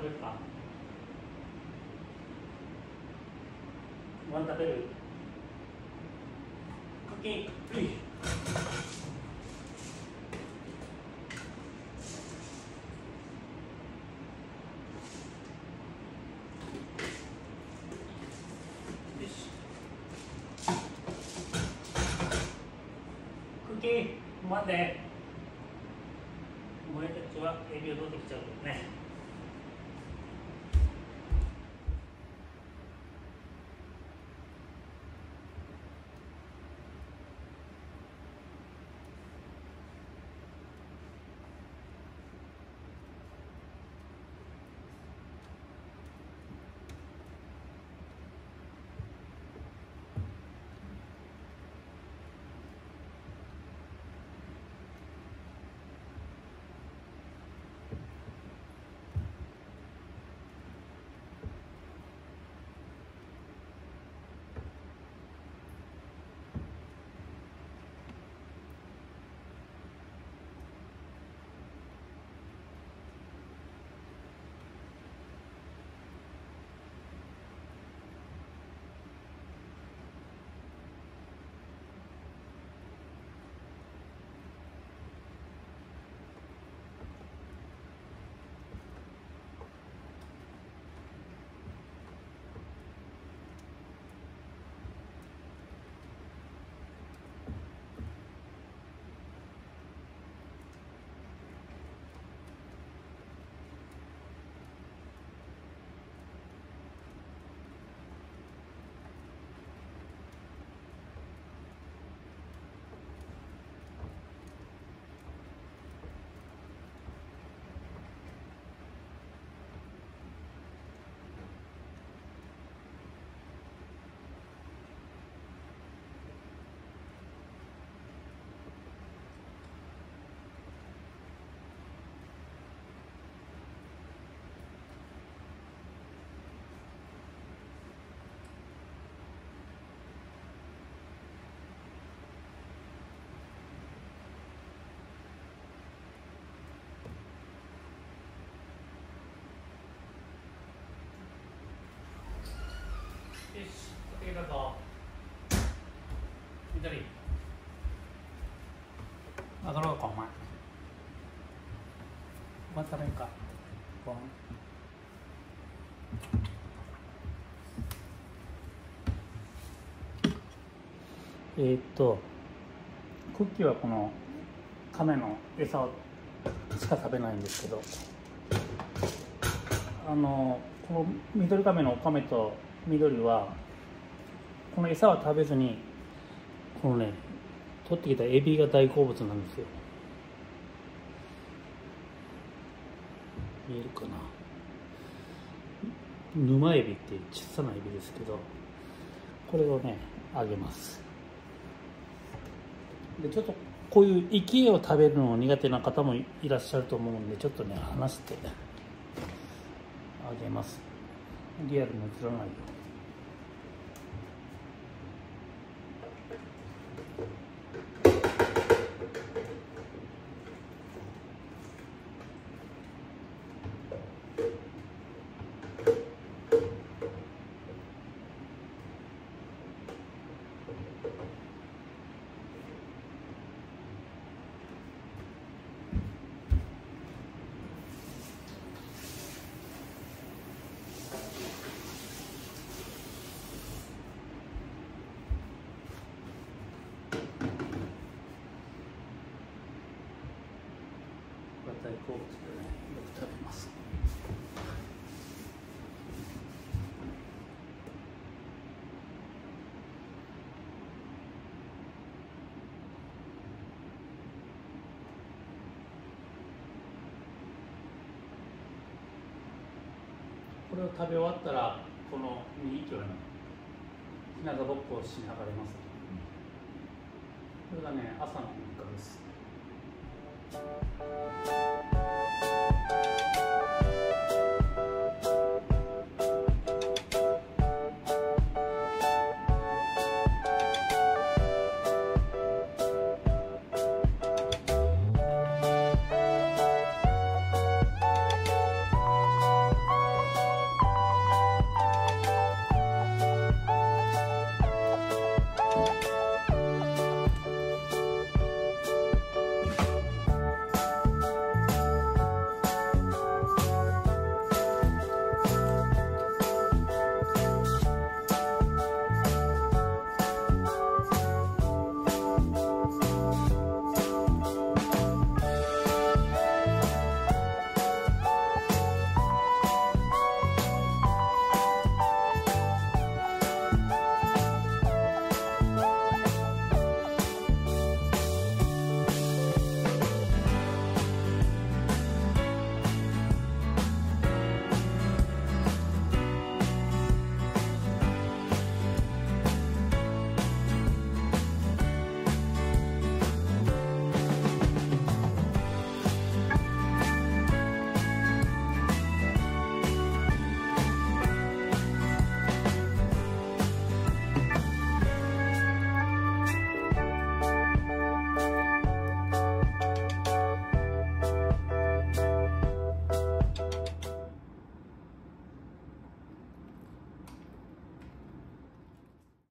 べるか。ご飯食べる。クッキー。待って、お前たちはエビを取ってきちゃうけどね。よし、時計だぞ。緑。上がろうか、お前。お前食べんか。ご飯。クッキーはこの亀の餌をしか食べないんですけど、この緑亀のオカメと緑はこの餌は食べずに、このね、取ってきたエビが大好物なんですよ。見えるかな。沼エビっていう小さなエビですけど、これをね、あげます。でちょっとこういう生き餌を食べるの苦手な方もいらっしゃると思うんで、ちょっとね、離してあげます。リアルに映らないよ。大好物でね、よく食べます。これを食べ終わったら、この2匹はね、日向ぼっこをしながらます。これがね、朝の日課です。